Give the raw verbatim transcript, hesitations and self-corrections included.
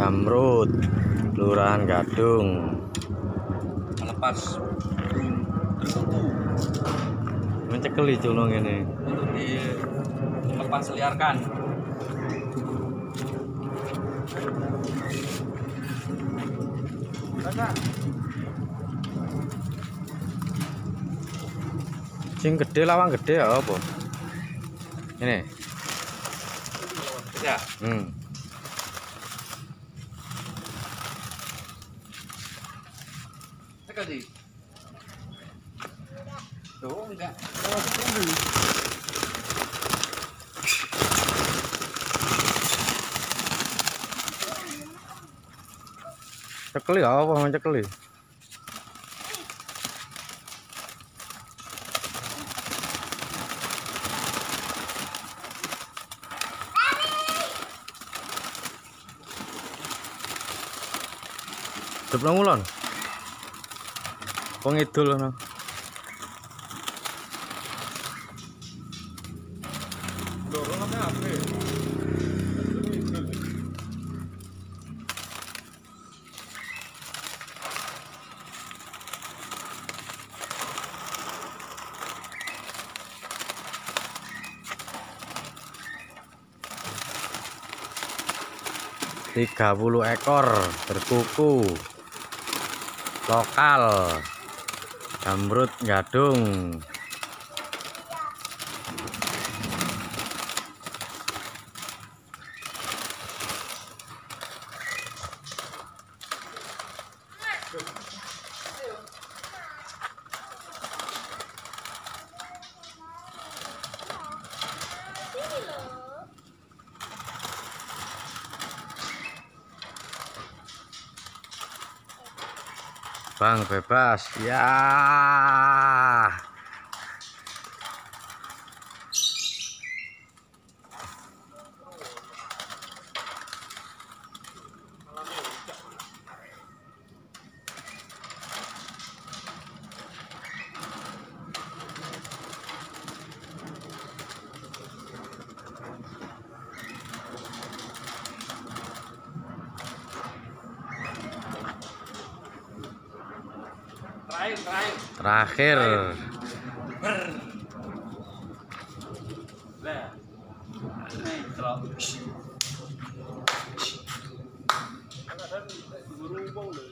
Zamrud, Kelurahan Gadung. Lepas burung terkuku Mencekeli culung ini untuk dilepas liarkan. sing gede, lawang gede ya apa ini Ya. hmm. Tekan sih. Tuh enggak. Cekeli ya apa mencekeli. Depan ngulon. Pengidul no. Dorongannya apa? tiga puluh ekor berkuku lokal Zamrud Gadung. Bang bebas ya. Terakhir, terakhir. Terakhir. Lah. Nih, kalau